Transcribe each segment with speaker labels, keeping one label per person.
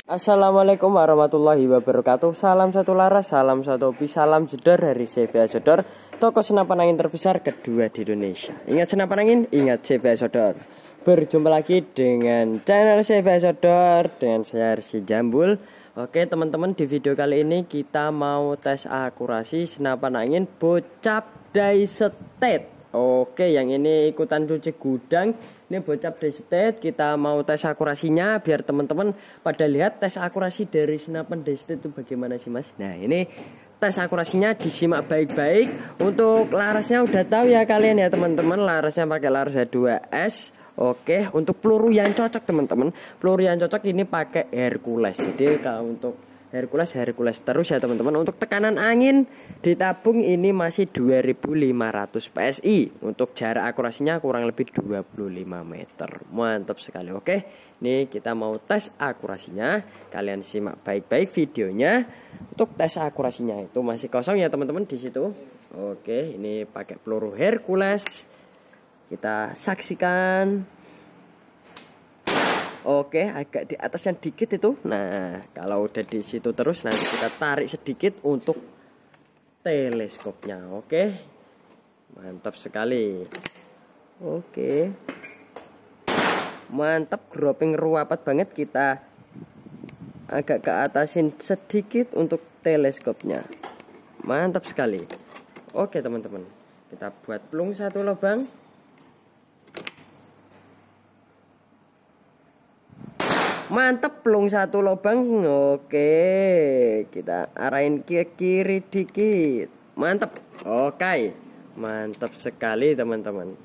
Speaker 1: Assalamualaikum warahmatullahi wabarakatuh. Salam satu laras, salam satu hobi, salam jedor dari CVA Sodor, toko senapan angin terbesar kedua di Indonesia. Ingat senapan angin, ingat CVA Sodor. Berjumpa lagi dengan channel CVA Sodor dengan saya Rizky Jambul. Oke teman-teman, di video kali ini kita mau tes akurasi senapan angin Bocap Daistet. Oke, yang ini ikutan cuci gudang. Ini Bocap Daistet, kita mau tes akurasinya biar teman-teman pada lihat tes akurasi dari senapan Daistet itu bagaimana sih Mas. Nah ini tes akurasinya disimak baik-baik. Untuk larasnya udah tahu ya kalian ya teman-teman, larasnya pakai laras H2S. Oke, untuk peluru yang cocok teman-teman, peluru yang cocok ini pakai Hercules. Jadi kalau untuk Hercules terus ya teman-teman. Untuk tekanan angin ditabung ini masih 2500 PSI. Untuk jarak akurasinya kurang lebih 25 meter. Mantap sekali. Oke, ini kita mau tes akurasinya. Kalian simak baik-baik videonya. Untuk tes akurasinya itu masih kosong ya teman-teman di situ. Oke, ini pakai peluru Hercules. Kita saksikan. Oke, agak di atasnya dikit itu. Nah, kalau udah di situ terus nanti kita tarik sedikit untuk teleskopnya. Oke. Mantap sekali. Oke. Mantap, groping ruapat banget. Kita agak ke atasin sedikit untuk teleskopnya. Mantap sekali. Oke, teman-teman. Kita buat pelung satu lubang. Mantap, pelung satu lubang. Oke, kita arahin ke kiri dikit. Mantap. Oke, mantap sekali teman-teman.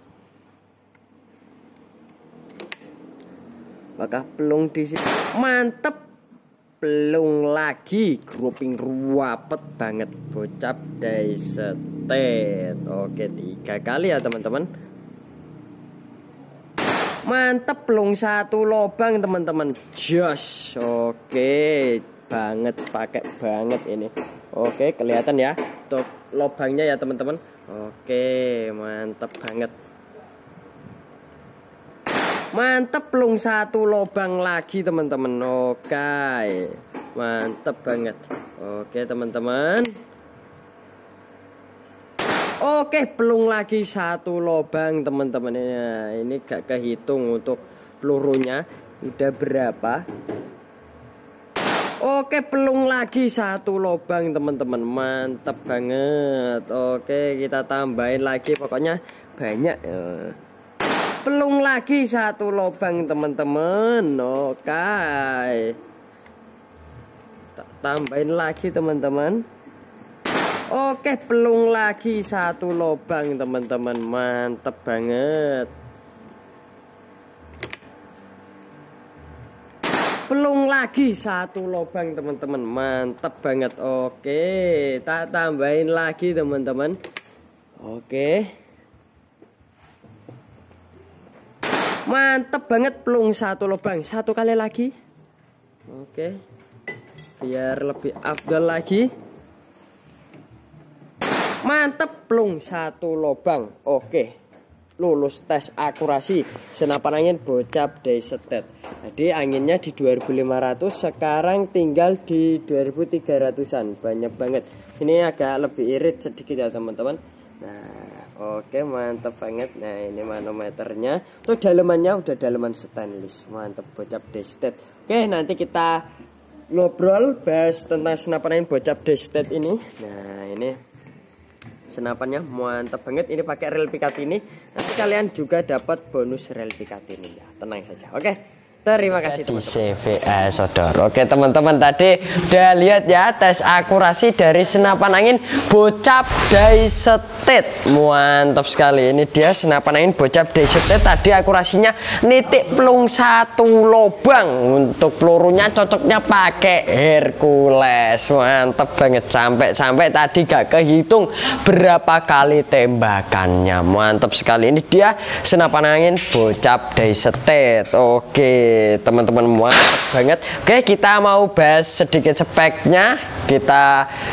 Speaker 1: Apakah pelung di sini? Mantap. Pelung lagi, grouping ruapet banget Bocap Daistet. Oke, 3 kali ya teman-teman. Mantap, pelung satu lubang teman-teman. Jos. Oke, banget, pakai banget ini. Oke, kelihatan ya untuk lubangnya ya teman-teman. Oke, mantap banget. Mantap, pelung satu lubang lagi teman-teman. Oke, mantap banget. Oke teman-teman. Oke, pelung lagi satu lubang teman-teman. Ini gak kehitung untuk pelurunya udah berapa. Oke, pelung lagi satu lubang teman-teman. Mantap banget. Oke, kita tambahin lagi, pokoknya banyak. Pelung lagi satu lubang teman-teman. Oke, tambahin lagi teman-teman. Oke, pelung lagi satu lubang teman-teman. Mantap banget. Pelung lagi satu lubang teman-teman. Mantap banget. Oke, tak tambahin lagi teman-teman. Oke. Mantap banget, pelung satu lubang. Satu kali lagi. Oke. Biar lebih afdal lagi. Mantap, pelung satu lubang. Oke, lulus tes akurasi senapan angin Bocap Daistet. Jadi anginnya di 2500, sekarang tinggal di 2300-an. Banyak banget. Ini agak lebih irit sedikit ya teman-teman. Nah, oke, mantap banget. Nah, ini manometernya. Tuh dalemannya udah daleman stainless. Mantap, Bocap Daistet. Oke, nanti kita ngobrol bahas tentang senapan angin Bocap Daistet ini. Nah, ini senapannya mantap banget. Ini pakai rel Picatinny. Nanti kalian juga dapat bonus rel Picatinny ya. Tenang saja. Oke. Terima kasih teman-teman. CVA Sodor. Oke teman-teman, tadi udah lihat ya tes akurasi dari senapan angin Bocap Daistet. Mantap sekali. Ini dia senapan angin Bocap Daistet. Tadi akurasinya nitik pelung satu lubang. Untuk pelurunya cocoknya pakai Hercules. Mantap banget. Sampai tadi gak kehitung berapa kali tembakannya. Mantap sekali. Ini dia senapan angin Bocap Daistet. Oke teman-teman, mantap banget. Oke, kita mau bahas sedikit speknya. Kita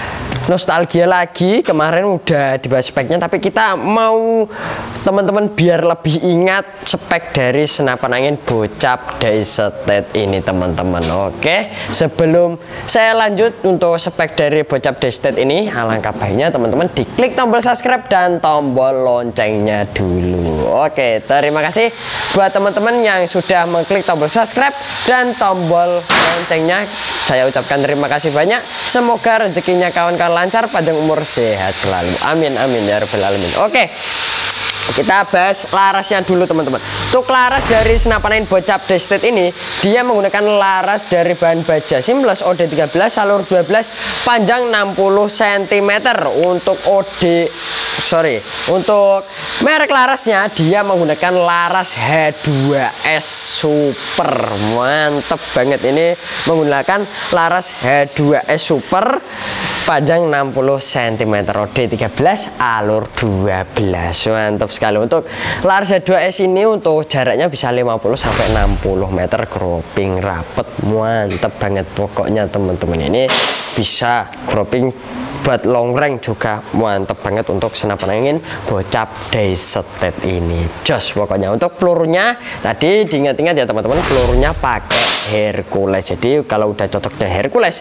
Speaker 1: nostalgia lagi. Kemarin udah dibahas speknya, tapi kita mau teman-teman biar lebih ingat spek dari senapan angin Bocap Daystate ini teman-teman. Oke, sebelum saya lanjut untuk spek dari Bocap Daystate ini, alangkah baiknya teman-teman diklik tombol subscribe dan tombol loncengnya dulu. Oke, terima kasih buat teman-teman yang sudah mengklik tombol subscribe dan tombol loncengnya. Saya ucapkan terima kasih banyak. Semoga rezekinya kawan-kawan lancar, panjang umur, sehat selalu. Amin amin ya rabbal alamin. Oke, kita bahas larasnya dulu teman-teman. Untuk laras dari senapan angin Bocap Daystate ini, dia menggunakan laras dari bahan baja seamless OD13 alur 12 panjang 60 cm. Untuk merek larasnya dia menggunakan laras H2S Super. Mantep banget, ini menggunakan laras H2S Super panjang 60 cm OD13 alur 12. Mantap sekali. Untuk laras H2S ini untuk jaraknya bisa 50 sampai 60 meter, grouping rapet. Mantap banget pokoknya teman-teman, ini bisa grouping buat long range juga mantep banget untuk senapan angin Bocap Daystate ini. Jos pokoknya. Untuk pelurunya tadi diingat-ingat ya teman-teman, pelurunya pakai Hercules. Jadi kalau udah cocoknya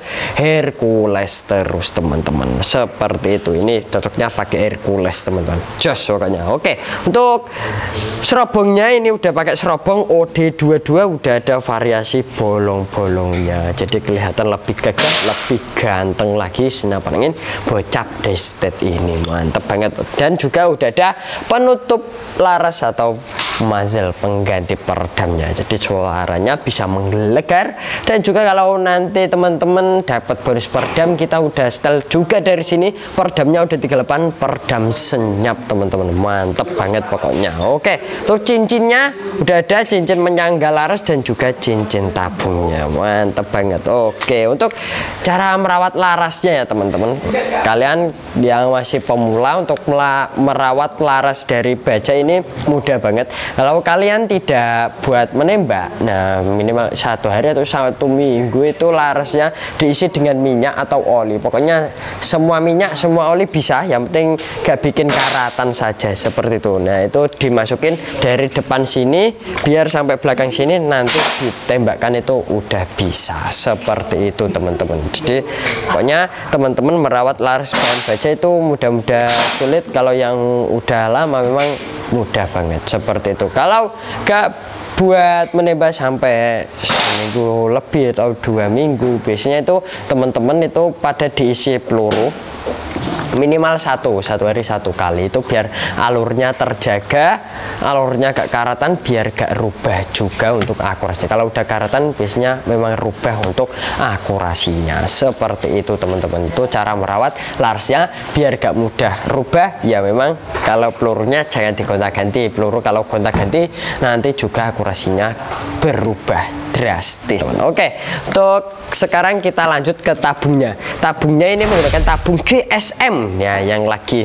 Speaker 1: Hercules terus teman-teman. Seperti itu. Ini cocoknya pakai Hercules teman-teman. Jos pokoknya. Oke, untuk serobongnya ini udah pakai serobong OD22, udah ada variasi bolong-bolongnya. Jadi kelihatan lebih gagah, lebih ganteng lagi senapan angin Bocap Daystate ini. Mantep banget. Dan juga udah ada penutup laras atau muzzle, pengganti peredamnya. Jadi suaranya bisa menggelegar. Dan juga kalau nanti teman-teman dapat bonus peredam, kita udah setel juga dari sini. Peredamnya udah 38, peredam senyap teman-teman. Mantep banget pokoknya. Oke, untuk cincinnya udah ada cincin menyangga laras dan juga cincin tabungnya. Mantep banget. Oke, untuk cara merawat larasnya ya teman-teman, kalian yang masih pemula untuk merawat laras dari baja ini mudah banget. Kalau kalian tidak buat menembak, nah minimal 1 hari atau 1 minggu itu larasnya diisi dengan minyak atau oli. Pokoknya semua minyak, semua oli bisa, yang penting gak bikin karatan saja seperti itu. Nah itu dimasukin dari depan sini biar sampai belakang sini, nanti ditembakkan itu udah bisa. Seperti itu teman-teman. Jadi pokoknya teman-teman merawat laras bahan baja itu mudah-mudah sulit. Kalau yang udah lama memang mudah banget seperti itu. Kalau gak buat menembak sampai seminggu lebih atau 2 minggu, biasanya itu teman-teman itu pada diisi peluru minimal satu hari 1 kali, itu biar alurnya terjaga, alurnya gak karatan, biar gak rubah juga untuk akurasinya. Kalau udah karatan biasanya memang rubah untuk akurasinya. Seperti itu teman-teman. Itu cara merawat larasnya biar gak mudah rubah. Ya memang kalau pelurunya jangan digonta-ganti peluru, kalau gonta-ganti nanti juga akurasinya berubah drastis. Oke, untuk sekarang kita lanjut ke tabungnya. Tabungnya ini menggunakan tabung GSM ya, yang lagi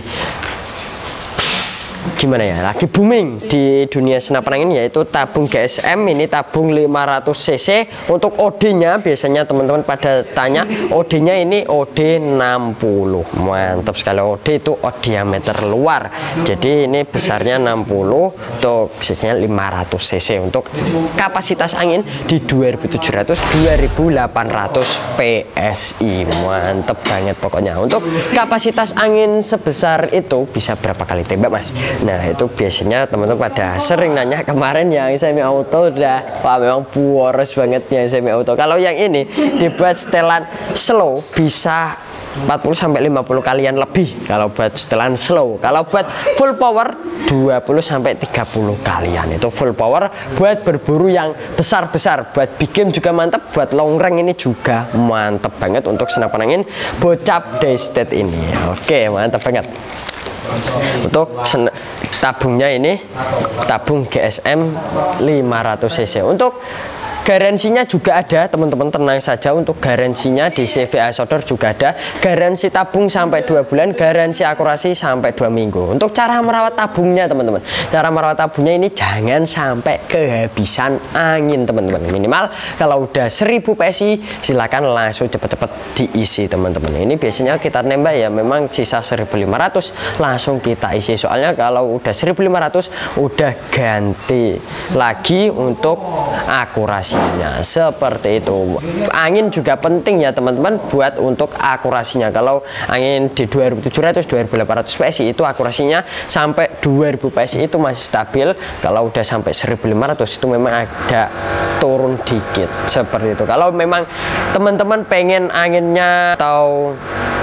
Speaker 1: gimana ya, lagi booming di dunia senapan angin, yaitu tabung GSM. Ini tabung 500 cc. Untuk OD-nya biasanya teman-teman pada tanya, OD-nya ini OD 60. Mantap sekali. OD itu diameter luar, jadi ini besarnya 60, untuk cc-nya 500 cc. Untuk kapasitas angin di 2700 2800 PSI. Mantep banget pokoknya. Untuk kapasitas angin sebesar itu bisa berapa kali tembak mas? Nah itu biasanya teman-teman pada sering nanya. Kemarin yang semi auto udah, wah memang boros banget yang semi auto. Kalau yang ini dibuat setelan slow bisa 40 sampai 50 kalian lebih kalau buat setelan slow. Kalau buat full power 20 sampai 30 kalian. Itu full power buat berburu yang besar-besar. Buat big game juga mantap, buat long range ini juga mantap banget untuk senapan angin Bocap Daystate ini. Oke, mantap banget. Untuk tabungnya ini tabung GSM 500 cc. Untuk Garansinya juga ada teman-teman, tenang saja. Untuk garansinya di CV Isodor juga ada. Garansi tabung sampai 2 bulan, garansi akurasi sampai 2 minggu. Untuk cara merawat tabungnya teman-teman, cara merawat tabungnya ini jangan sampai kehabisan angin teman-teman. Minimal kalau udah 1000 PSI silakan langsung cepet-cepet diisi teman-teman. Ini biasanya kita nembak ya memang sisa 1500 langsung kita isi, soalnya kalau udah 1500 udah ganti lagi untuk akurasinya seperti itu. Angin juga penting ya teman-teman buat untuk akurasinya. Kalau angin di 2700 2800 PSI itu akurasinya sampai 2000 PSI itu masih stabil. Kalau udah sampai 1500 itu memang agak turun dikit seperti itu. Kalau memang teman-teman pengen anginnya atau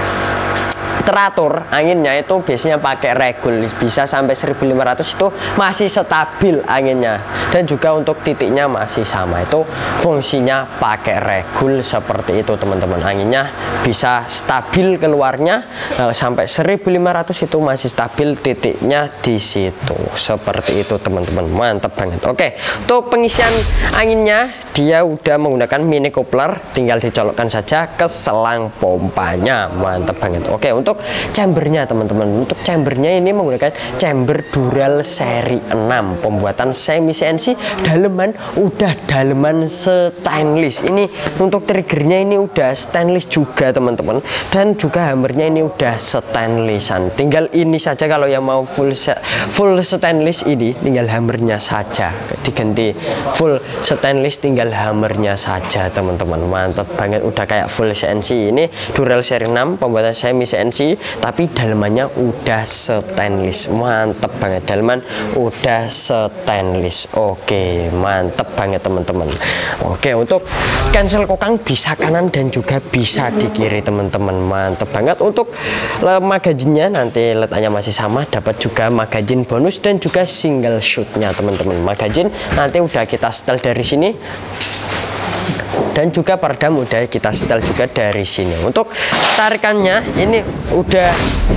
Speaker 1: teratur anginnya, itu biasanya pakai regul, bisa sampai 1500 itu masih stabil anginnya, dan juga untuk titiknya masih sama, itu fungsinya pakai regul seperti itu teman-teman. Anginnya bisa stabil keluarnya sampai 1500 itu masih stabil titiknya di situ seperti itu teman-teman, mantap banget. Oke, untuk pengisian anginnya dia udah menggunakan mini coupler, tinggal dicolokkan saja ke selang pompanya, mantap banget. Oke, untuk chambernya teman-teman, untuk chambernya ini menggunakan chamber Dural seri 6 pembuatan semi CNC, daleman udah daleman stainless. Ini untuk triggernya ini udah stainless juga teman-teman, dan juga hammernya ini udah stainlessan. Tinggal ini saja, kalau yang mau full stainless ini tinggal hammernya saja diganti full stainless, tinggal hammernya saja teman-teman, mantap banget. Udah kayak full CNC. Ini Dural seri 6 pembuatan semi CNC tapi dalemannya udah stainless, mantep banget. Daleman udah stainless. Oke, mantep banget teman-teman. Oke, untuk cancel kokang bisa kanan dan juga bisa di kiri teman-teman, mantep banget. Untuk magazinnya nanti letaknya masih sama, dapat juga magazin bonus dan juga single shootnya teman-teman. Magazin nanti udah kita setel dari sini, dan juga peredam udah kita setel juga dari sini. Untuk tarikannya ini udah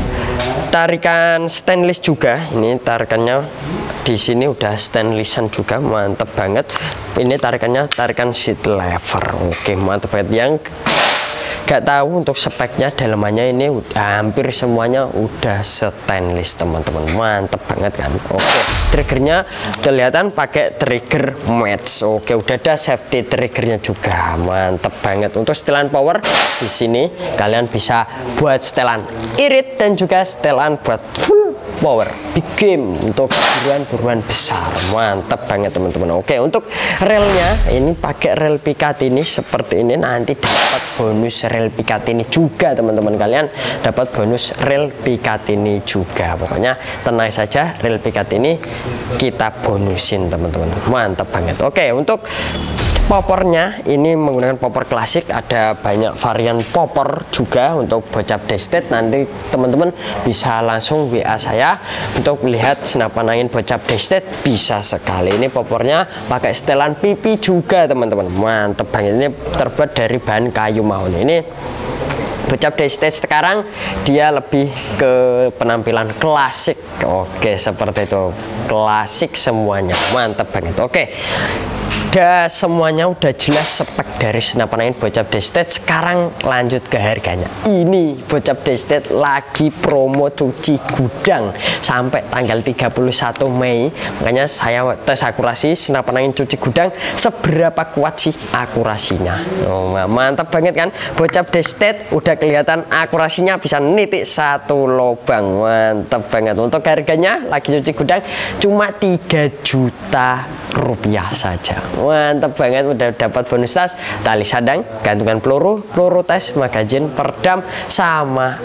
Speaker 1: tarikan stainless juga. Ini tarikannya di sini udah stainlessan juga, mantep banget. Ini tarikannya tarikan seat lever. Oke, mantep banget. Yang gak tahu untuk speknya dalemannya ini udah hampir semuanya udah stainless teman-teman, mantep banget kan. Oke, triggernya kelihatan pakai trigger match. Oke, udah ada safety triggernya juga, mantep banget. Untuk setelan power di sini kalian bisa buat setelan irit dan juga setelan buat full power big game untuk buruan-buruan besar, mantap banget teman-teman. Oke, untuk relnya ini pakai rel Picatinny seperti ini, nanti dapat bonus rel Picatinny juga teman-teman. Kalian dapat bonus rel Picatinny juga, pokoknya tenang saja, rel Picatinny kita bonusin teman-teman, mantap banget. Oke, untuk popornya ini menggunakan popor klasik, ada banyak varian popor juga untuk bocap destet. Nanti teman-teman bisa langsung WA saya untuk lihat senapan angin bocap destet, bisa sekali. Ini popornya pakai setelan pipi juga teman-teman, mantep banget. Ini terbuat dari bahan kayu mahoni. Ini bocap destet sekarang dia lebih ke penampilan klasik. Oke, seperti itu, klasik semuanya, mantep banget. Oke, udah semuanya udah jelas spek dari senapan angin bocap destet. Sekarang lanjut ke harganya. Ini bocap destet lagi promo cuci gudang sampai tanggal 31 Mei. Makanya saya tes akurasi senapan angin cuci gudang seberapa kuat sih akurasinya. Oh, mantap banget kan, bocap destet udah kelihatan akurasinya bisa nitik satu lubang, mantap banget. Untuk harganya lagi cuci gudang cuma 3 juta rupiah saja, mantap banget. Udah dapat bonus tas, tali sadang, gantungan peluru, peluru tes, magazin, peredam, sama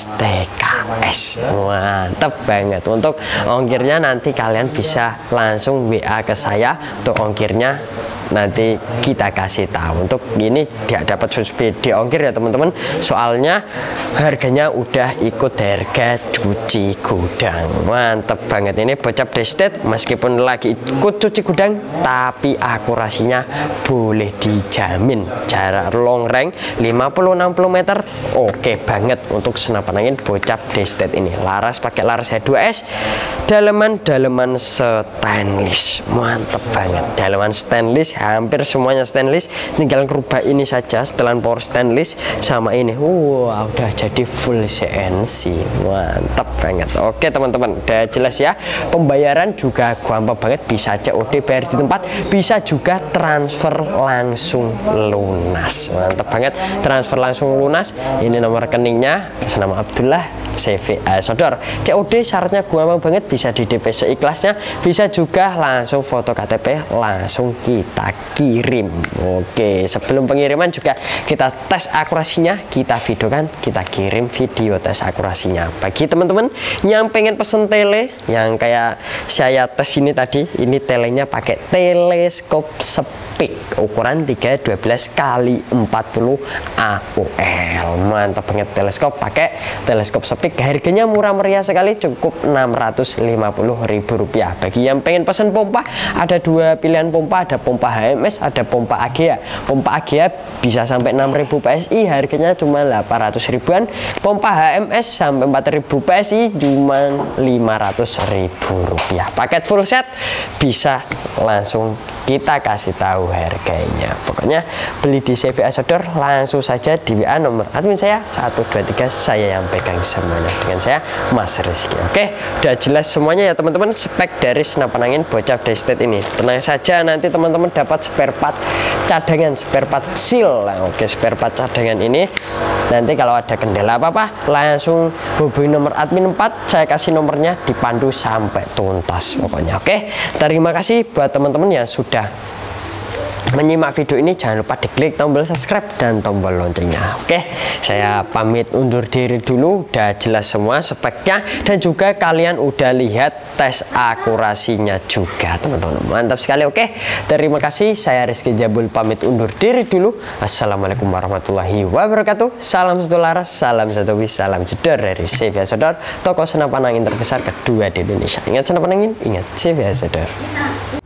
Speaker 1: STKS, mantap banget. Untuk ongkirnya nanti kalian bisa langsung WA ke saya, untuk ongkirnya nanti kita kasih tahu. Untuk ini tidak dapat subsidi ongkir ya teman-teman, soalnya harganya udah ikut harga cuci gudang, mantap banget. Ini bocap destet meskipun lagi ikut cuci gudang tapi akurasinya boleh dijamin. Jarak long range 50-60 meter oke banget untuk senapan angin bocap destet ini. Laras pakai laras H2S, daleman stainless, mantap banget. Daleman stainless hampir semuanya stainless, tinggal rubah ini saja, setelan power stainless sama ini. Wah, udah jadi full CNC, mantap banget. Oke teman-teman, udah jelas ya. Pembayaran juga gampang banget, bisa COD bayar di tempat, bisa juga transfer langsung lunas. Mantap banget, transfer langsung lunas. Ini nomor rekeningnya, atas nama Abdullah CVA Sodor. COD syaratnya gampang banget, bisa di DP seikhlasnya, bisa juga langsung foto KTP langsung kita kirim. Oke, sebelum pengiriman juga kita tes akurasinya, kita videokan, kita kirim video tes akurasinya. Bagi teman-teman yang pengen pesen tele yang kayak saya tes ini tadi, ini telenya pakai teleskop Speak ukuran 312 kali 40 AOL. Mantap banget, teleskop pakai teleskop Speak, harganya murah meriah sekali, cukup Rp650.000. Bagi yang pengen pesen pompa, ada dua pilihan pompa, ada pompa HMS, ada pompa AGA. Pompa AGA bisa sampai 6.000 PSI, harganya cuma 800 ribuan. Pompa HMS sampai 4.000 PSI cuma Rp500.000. Paket full set bisa langsung kita kasih tahu harganya. Pokoknya beli di CVA Sodor langsung saja di WA nomor admin saya 123, saya yang pegang semuanya, dengan saya Mas Rizky. Oke, udah jelas semuanya ya teman-teman, spek dari senapan angin bocah Daystate ini. Tenang saja, nanti teman-teman dapat spare part cadangan, spare part seal. Nah, oke, spare part cadangan ini nanti kalau ada kendala apa-apa langsung hubungi nomor admin 4, saya kasih nomornya, dipandu sampai tuntas pokoknya. Oke, terima kasih buat teman-teman yang sudah menyimak video ini. Jangan lupa diklik tombol subscribe dan tombol loncengnya. Oke, saya pamit undur diri dulu. Udah jelas semua speknya dan juga kalian udah lihat tes akurasinya juga teman-teman, mantap sekali. Oke, terima kasih, saya Rizky Jabul pamit undur diri dulu. Assalamualaikum warahmatullahi wabarakatuh. Salam satu laras, salam satu bis, salam jedor dari CVA Sodor, toko senapan angin terbesar kedua di Indonesia. Ingat senapan angin, ingat CVA Sodor.